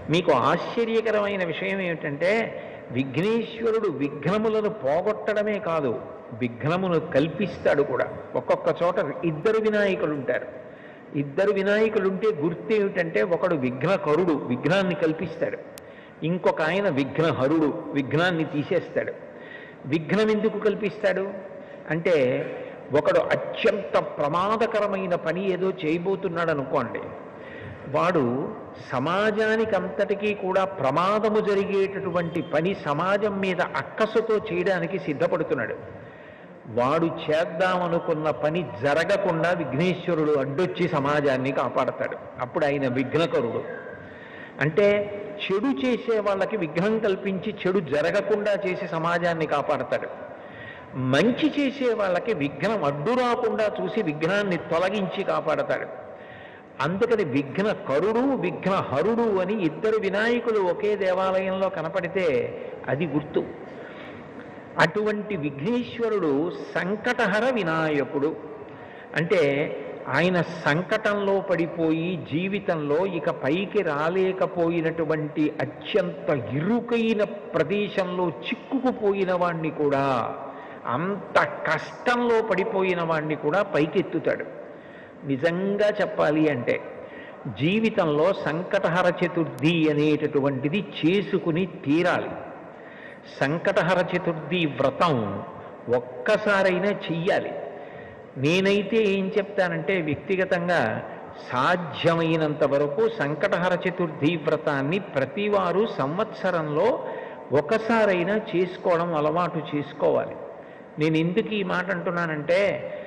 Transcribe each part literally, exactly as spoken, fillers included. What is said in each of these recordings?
మీకు ఆశ్చర్యకరమైన విషయం ఏమిటంటే విఘ్నేశ్వరుడు విఘ్నములను పోగొట్టడమే కాదు, విఘ్నమును కల్పిస్తాడు కూడా. ఒక్కొక్క చోట ఇద్దరు వినాయకులు ఉంటారు. ఇద్దరు వినాయకులు ఉంటే గుర్తు ఏమిటంటే ఒకడు విఘ్నకరుడు, విఘ్నాన్ని కల్పిస్తాడు. ఇంకొక ఆయన విఘ్నహరుడు, విఘ్నాన్ని తీసేస్తాడు. విఘ్నం ఎందుకు కల్పిస్తాడు అంటే ఒకడు అత్యంత ప్రమాదకరమైన పని ఏదో చేయబోతున్నాడు అనుకోండి, వాడు సమాజానికి అంతటికీ కూడా ప్రమాదము జరిగేటటువంటి పని సమాజం మీద అక్కసుతో చేయడానికి సిద్ధపడుతున్నాడు. వాడు చేద్దామనుకున్న పని జరగకుండా విఘ్నేశ్వరుడు అడ్డొచ్చి సమాజాన్ని కాపాడతాడు. అప్పుడు ఆయన విఘ్నకరుడు. అంటే చెడు చేసే వాళ్ళకి విఘ్నం కల్పించి చెడు జరగకుండా చేసి సమాజాన్ని కాపాడతాడు. మంచి చేసే వాళ్ళకి విఘ్నం అడ్డు రాకుండా చూసి విఘ్నాన్ని తొలగించి కాపాడతాడు. అందుకని విఘ్నకరుడు విఘ్నహరుడు అని ఇద్దరు వినాయకులు ఒకే దేవాలయంలో కనపడితే అది గుర్తు. అటువంటి విఘ్నేశ్వరుడు సంకటహర వినాయకుడు. అంటే ఆయన సంకటంలో పడిపోయి జీవితంలో ఇక పైకి రాలేకపోయినటువంటి అత్యంత ఇరుకైన ప్రదేశంలో చిక్కుకుపోయిన వాణ్ణి కూడా, అంత కష్టంలో పడిపోయిన వాణ్ణి కూడా పైకెత్తుతాడు. నిజంగా చెప్పాలి అంటే జీవితంలో సంకటహర చతుర్థి అనేటటువంటిది చేసుకుని తీరాలి. సంకటహర చతుర్థి వ్రతం ఒక్కసారైనా చెయ్యాలి. నేనైతే ఏం చెప్తానంటే వ్యక్తిగతంగా సాధ్యమైనంత వరకు సంకటహర చతుర్థి వ్రతాన్ని ప్రతివారు సంవత్సరంలో ఒకసారైనా చేసుకోవడం అలవాటు చేసుకోవాలి. నేను ఎందుకు ఈ మాట అంటున్నానంటే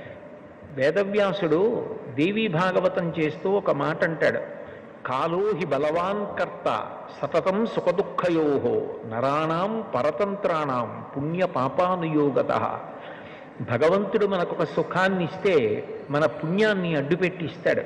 వేదవ్యాసుడు దేవీ భాగవతం చేస్తూ ఒక మాట అంటాడు, కాలోహి బలవాన్ కర్త సతతం సుఖదుఃఖయోహో నరాణం పరతంత్రాణం పుణ్య పాపానుయోగత. భగవంతుడు మనకు ఒక సుఖాన్ని ఇస్తే మన పుణ్యాన్ని అడ్డుపెట్టిస్తాడు.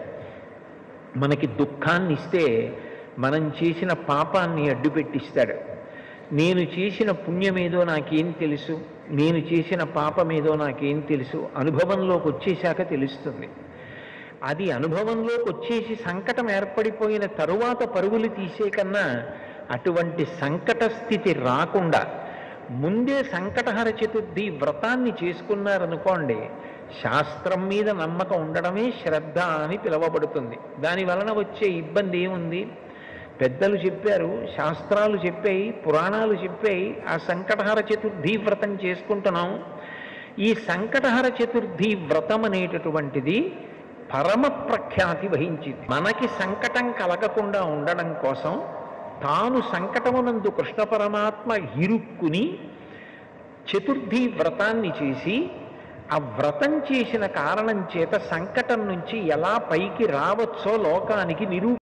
మనకి దుఃఖాన్ని ఇస్తే మనం చేసిన పాపాన్ని అడ్డుపెట్టిస్తాడు. నేను చేసిన పుణ్యమేదో నాకేం తెలుసు, నేను చేసిన పాపమేదో నాకేం తెలుసు, అనుభవంలోకి వచ్చేశాక తెలుస్తుంది. అది అనుభవంలోకి వచ్చేసి సంకటం ఏర్పడిపోయిన తరువాత పరుగులు తీసే కన్నా అటువంటి సంకట స్థితి రాకుండా ముందే సంకటహర చతుర్థి వ్రతాన్ని చేసుకున్నారనుకోండి, శాస్త్రం మీద నమ్మకం ఉండడమే శ్రద్ధ అని పిలువబడుతుంది. దాని వలన వచ్చే ఇబ్బంది ఏముంది? పెద్దలు చెప్పారు, శాస్త్రాలు చెప్పాయి, పురాణాలు చెప్పాయి, ఆ సంకటహర చతుర్థి వ్రతం చేసుకుంటున్నాం. ఈ సంకటహర చతుర్థి వ్రతం అనేటటువంటిది పరమ ప్రఖ్యాతి వహించింది. మనకి సంకటం కలగకుండా ఉండడం కోసం తాను సంకటమునందు కృష్ణ పరమాత్మ ఇరుక్కుని చతుర్థి వ్రతాన్ని చేసి ఆ వ్రతం చేసిన కారణం చేత సంకటం నుంచి ఎలా పైకి రావచ్చో లోకానికి నిరూ